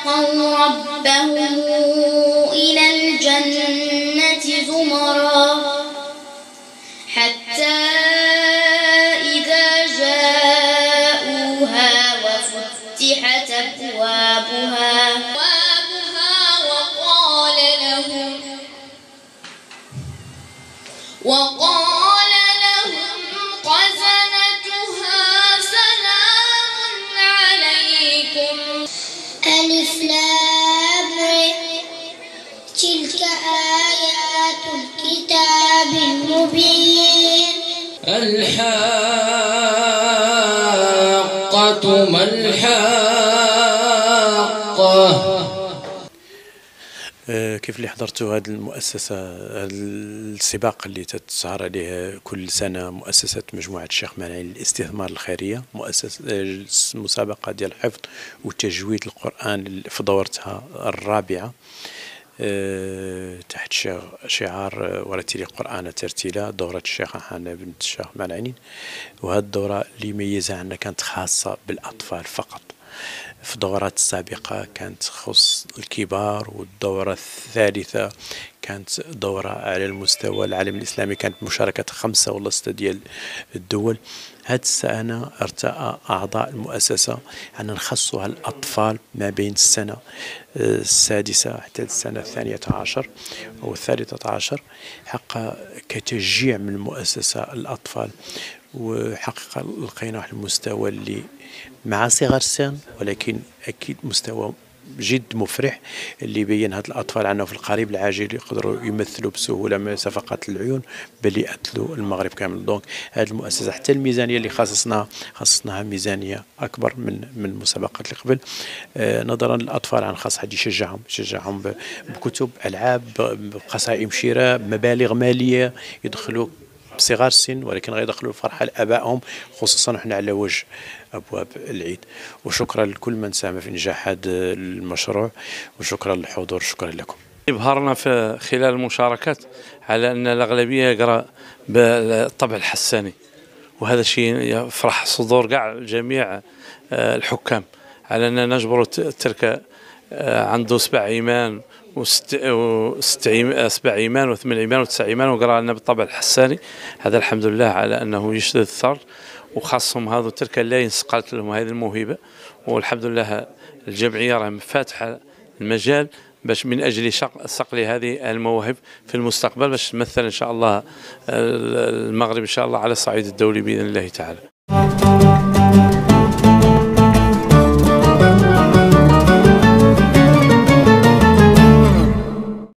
اتقوا ربهم إلى الجنة زمرا حتى إذا جاءوها وفتحت أبوابها وقال لهم خزنتها سلام عليكم. ألف لام ر تلك آيات الكتاب المبين. الحاقة ما الحاقة. كيف اللي حضرتوا هذه المؤسسة، السباق اللي تتسهر عليه كل سنة مؤسسة مجموعة الشيخ منعين للاستثمار الخيرية، مسابقة ديال الحفظ وتجويد القرآن في دورتها الرابعة تحت شعار ورتلي القرآن ترتيلا، دورة الشيخة حنا بنت الشيخ منعين. وهذه الدورة اللي يميزها أنها كانت خاصة بالأطفال فقط. في الدورات السابقة كانت تخص الكبار، والدورة الثالثة كانت دورة على المستوى العالم الإسلامي، كانت مشاركة 5 ولا 6 ديال الدول. هذه السنة ارتأى أعضاء المؤسسة أن نخصها الأطفال ما بين السنة السادسة حتى السنة 12 أو 13 حق كتشجيع من المؤسسة الأطفال. وحقيقة لقينا واحد المستوى اللي مع صغر السن ولكن أكيد مستوى جد مفرح، اللي يبين هاد الأطفال عنا في القريب العاجل يقدروا يمثلوا بسهولة ما صفقات العيون بل يأتلوا المغرب كامل. دونك هذه المؤسسة حتى الميزانية اللي خصصناها ميزانية أكبر من المسابقات اللي قبل، نظرا للأطفال عن خاص حد يشجعهم بكتب، ألعاب، بقصائم شراء، مبالغ مالية يدخلوا بصغار السن ولكن غيدخلوا الفرحة لآبائهم، خصوصا احنا على وجه أبواب العيد. وشكرا لكل من ساهم في نجاح هذا المشروع، وشكرا للحضور، شكرا لكم. ابهرنا في خلال المشاركات على أن الأغلبية يقرأ بالطبع الحساني، وهذا شيء يفرح صدور كاع جميع الحكام على أننا نجبر تلك عنده 7 إيمان و7 إيمان و8 إيمان و9 إيمان وقرأ لنا بالطبع الحساني. هذا الحمد لله على أنه يشدد الثار، وخاصهم هذو تلك اللاين سقلت لهم هذه الموهبة. والحمد لله الجمعية راه فاتحة المجال باش من أجل صقل هذه المواهب في المستقبل باش تمثل إن شاء الله المغرب إن شاء الله على الصعيد الدولي بإذن الله تعالى.